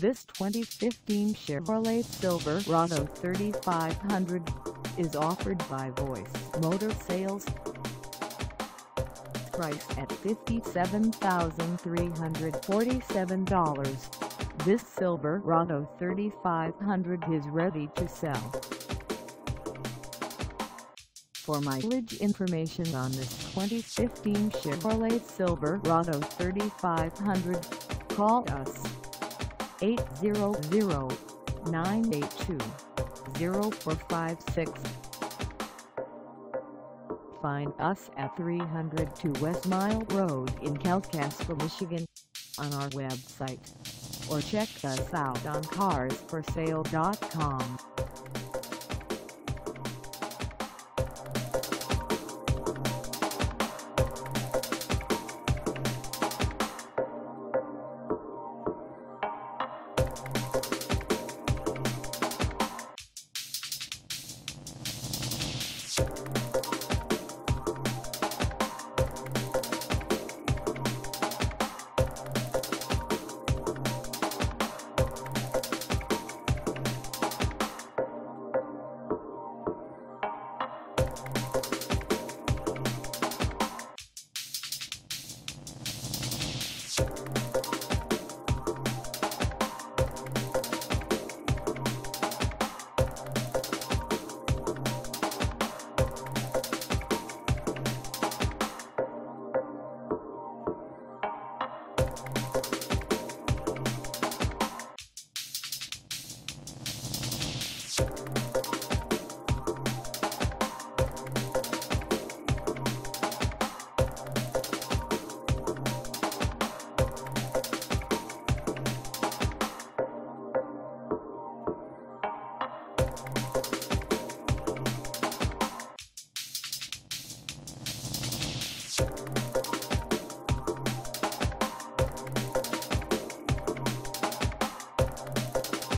This 2015 Chevrolet Silverado 3500 is offered by Voice Motor Sales. Priced at $57,347, this Silverado 3500 is ready to sell. For mileage information on this 2015 Chevrolet Silverado 3500, call us 800-982-0456. Find us at 302 West Mile Road in Kalkaska, Michigan, on our website, or check us out on carsforsale.com.